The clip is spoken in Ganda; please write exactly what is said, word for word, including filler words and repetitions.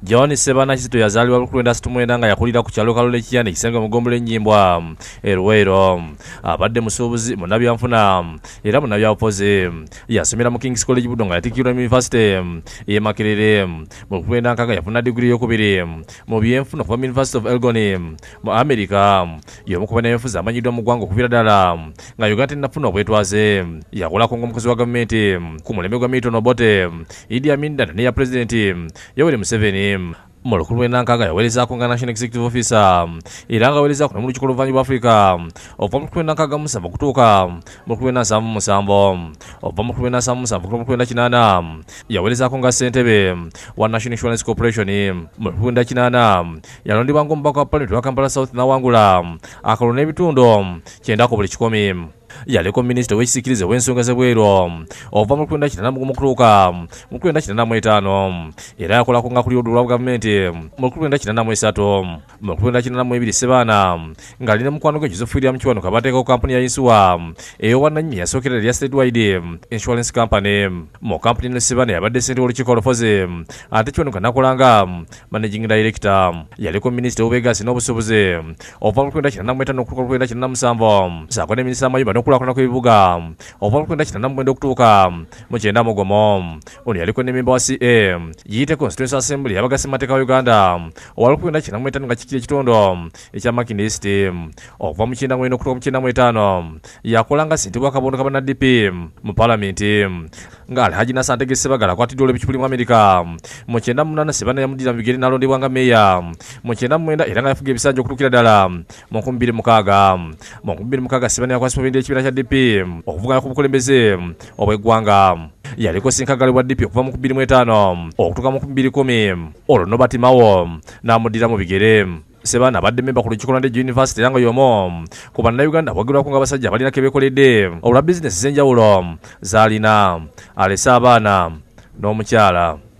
John Sebana Kizito yazaliwa lukulwenda situmwenda nga yakulira ku kyalo Kalole Kiyane kisenga mugombole nyimbwa Erwero abadde musuubuzi munnabyanfuna era munnabyabufuzi yasomera mu King's College Budonga yatikirwa University ye Makerere mu lukulwenda nkaaga yafuna degree y'okubiri mu byenfuna kuva University of Elgon mu America y'omu ku bannaby'enfuzi amanyiddwa mu ggwanga okuviira ddala nga Uganda tennafuna obwetwaze yakolako ng'omukozi wa gavumenti ku mulembe gwa Milton Obote Idi Amin Dada ne ya President Yoweri Museveni mu lukulu lw'ennankaaga yaweerezaako nga National Executive Officer era nga aweerezaako ne mu lukiiko lw'obuvanjuba Africa okuva mu lukulu lw'ennankaaga mu musanvu okutuuka mu lukulu lw'ennasanvu mu musanvu okuva mu lukulu lw'ennasanvu mu musanvu okutuuka mu lukulu lw'ennakinana yaweerezaako nga ssentebe wa National Insurance Corporation mu lukulu lw'ennakinana yalondebwa ng'omubaka wa Parliament wa Kampala South n'awangula akalulu n'ebitundu kyenda ku buli kikumi. Yaliko minisita w'ekisikirize w'ensonga z'ebweru okuva mu lukulu lw'ennakinana mu okutuuka mu lukulu lw'ennakinana mu etaano era yakolako nga kuli olwa gavumenti mu lukulu lw'ennakinana mu esatu mu lukulu lw'ennakinana mu ebiri Sebaana ng'alina mukwano gwe Joseph William Kiwanuka bateekawo kampuni ya Insuwa ey'obwannannyini yasookera erya Statewide Insurance Company. Mu kampuni eno Sebaana yabadde ssente w'olukiiko olufuzi ate Kiwanuka n'akolanga managing director. Yaliko minisita w'obwegassi n'obusuubuzi okuva mu lukulu lw'ennakinana mu etaano okutuuka mu lukulu lw'ennakinana mu musanvu saako ne minisita w'amayumba n'okulaakulana kw'ebibuga okuva mu lukulu lw'ennakinana mu mwenda okutuuka mu kyenda mu gomo. Ono yaliko ne memba wa C A Yiyite Constituency Assembly y'abagassi mu mateeka wa Uganda owa lukulu lw'ennakinana mu etaano nga kikiri ekitundu ekya Makindye East okuva mu kyenda mu ena okutuuka mu kyenda mu etaano yakola nga ssentebe w'akabondo ka banna D P mu Paalamenti nga Alhaji Nasser Ntege Sebagala akwatiddwa olw'ebicupuli mu America. Mu kyenda mu munaana Sebaana yamuddira mu bigere n'alondebwa nga meeya mu kyenda mu mwenda era nga yafuga ebisanja okutuukira ddala mu nkumi bbiri mukaaga. Mu nkumi bbiri mukaaga Sebaana yakwasibwa ebindira ekibiina kya D P okuvuganya ku bukulembeze obw'eggwanga. Yaliko sinkagali bwa D P okuva mu bbiri mu etaano okutuuka mu bbiri kumi olwo Nobert Mao n'amuddira mu bigere. Sebaana abadde memba ku lukiiko lwa Ndejje University era nga y'omu ku bannayuganda bwagirwako ng'abasajja abalina kebeekoledde olwa bizinesi z'enjawulo z'alina alese abaana n'omukyala.